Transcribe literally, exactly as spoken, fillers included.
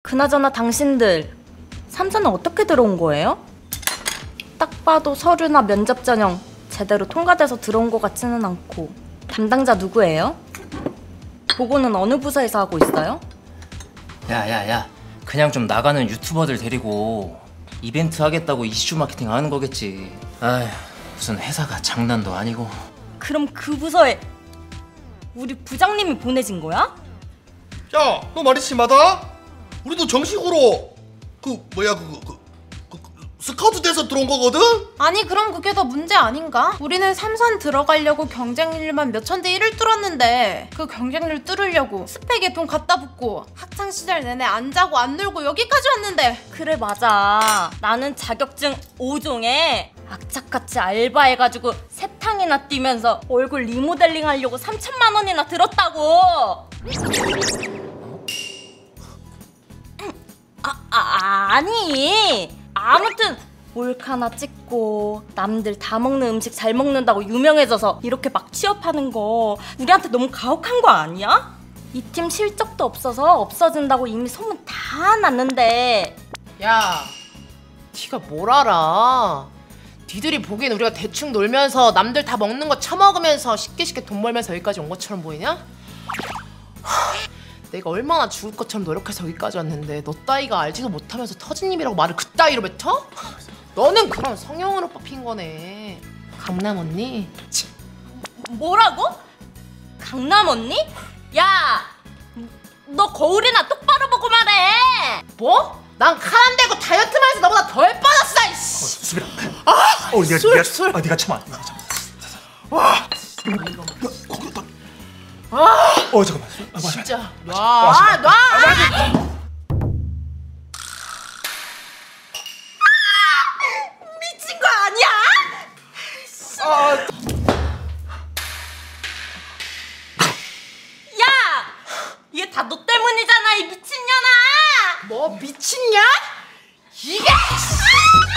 그나저나 당신들 삼사는 어떻게 들어온 거예요? 딱 봐도 서류나 면접 전형 제대로 통과돼서 들어온 것 같지는 않고. 담당자 누구예요? 보고는 어느 부서에서 하고 있어요? 야야야, 그냥 좀 나가는 유튜버들 데리고 이벤트 하겠다고 이슈 마케팅 하는 거겠지. 아휴, 무슨 회사가 장난도 아니고. 그럼 그 부서에 우리 부장님이 보내진 거야? 야, 너 말이 심하다? 우리도 정식으로 그 뭐야 그거 그, 그, 그, 스카우트 돼서 들어온 거거든? 아니 그럼 그게 더 문제 아닌가? 우리는 삼선 들어가려고 경쟁률만 몇천 대 일을 뚫었는데 그 경쟁률 뚫으려고 스펙에 돈 갖다 붓고 학창시절 내내 안 자고 안 놀고 여기까지 왔는데. 그래 맞아. 나는 자격증 오 종에 악착같이 알바해가지고 세탕이나 뛰면서 얼굴 리모델링 하려고 삼천만 원이나 들었다고. 아, 아 아니 아무튼 몰카나 찍고 남들 다 먹는 음식 잘 먹는다고 유명해져서 이렇게 막 취업하는 거 우리한테 너무 가혹한 거 아니야? 이 팀 실적도 없어서 없어진다고 이미 소문 다 났는데. 야, 네가 뭘 알아? 니들이 보기엔 우리가 대충 놀면서 남들 다 먹는 거 처먹으면서 쉽게 쉽게 돈 벌면서 여기까지 온 것처럼 보이냐? 하, 내가 얼마나 죽을 것처럼 노력해서 여기까지 왔는데 너 따위가 알지도 못하면서 터진 입이라고 말을 그따위로 뱉어? 너는 그런 성형으로 뽑힌 거네. 강남 언니? 뭐라고? 강남 언니? 야! 너 거울이나 똑바로 보고 말해! 뭐? 난 칼 안 대고 다이어트만 해서 너보다 덜 빠졌어 이씨! 어, 수빈아. 아! 어, 네가, 술, 네가, 술. 아, 네가 참아. 네가 참아. 와! 야, 거기 다. 아! 어, 잠깐만. 아, 마셔. 진짜 놔! 마셔. 놔! 미친 거 아니야? 아, 야! 이게 다 너 때문이잖아 이 미친년아! 뭐 미친냐? 이게!